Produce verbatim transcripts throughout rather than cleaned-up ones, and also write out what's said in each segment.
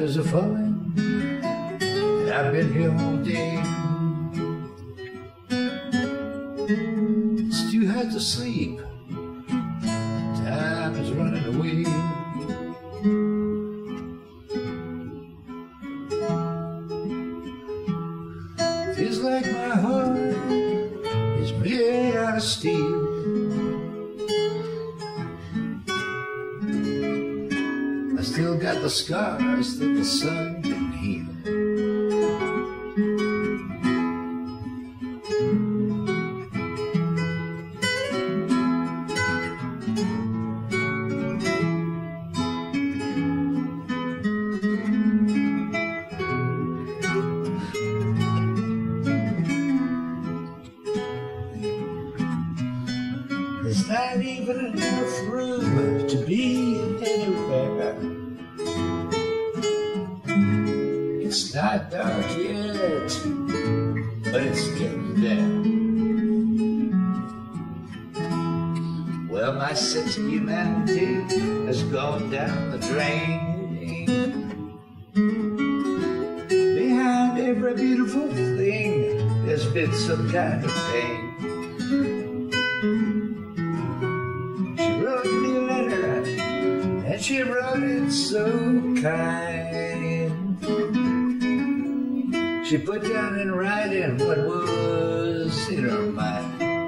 shadows are falling, and I've been here all day. It's too hard to sleep, time is running away. Feels like my heart is made out of steel. I still got the scars that the sun can heal. There's not even enough room to be anywhere. It's not dark yet, but it's getting there. Well, my sense of humanity has gone down the drain. Behind every beautiful thing, there's been some kind of pain. And she wrote it so kind. She put down in writing what was in her mind.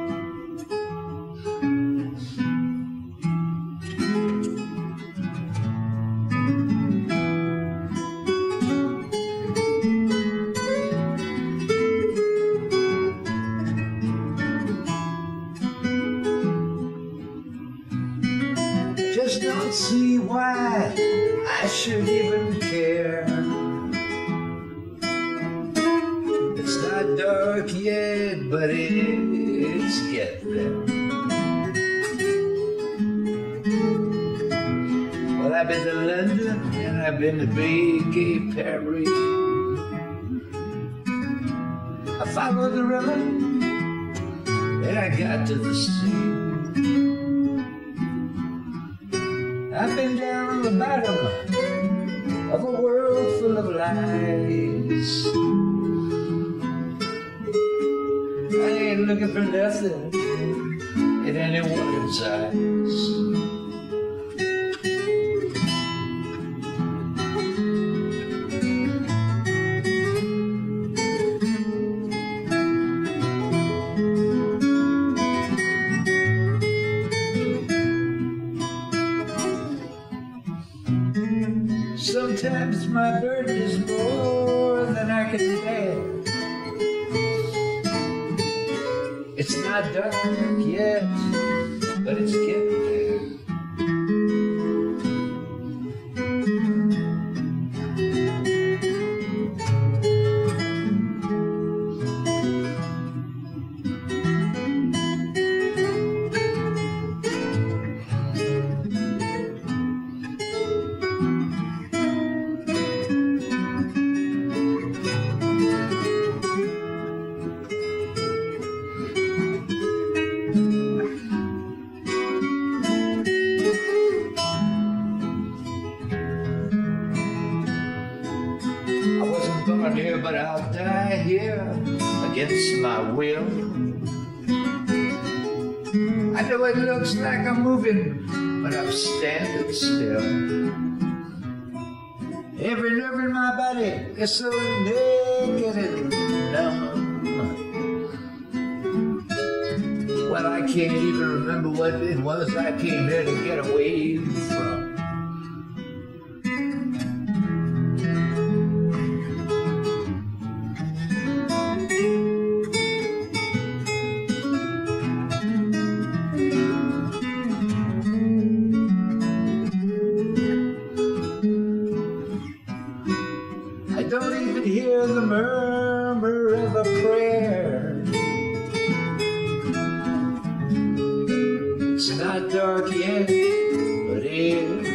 Just don't see why I should even care. It's not dark yet, but it's getting there. Well, I've been to London and I've been to big gay Paris. I followed the river and I got to the sea. I've been down on the bottom of a world full of lies. I ain't looking for nothing in any woman's eyes. Sometimes my burden is more than I can bear. It's not dark yet, but it's getting there. Born here, but I'll die here against my will. I know it looks like I'm moving, but I'm standing still. Every nerve in my body is so naked and numb. Well, I can't even remember what it was I came here to get away from. I don't even hear the murmur of a prayer. It's not dark yet, but it's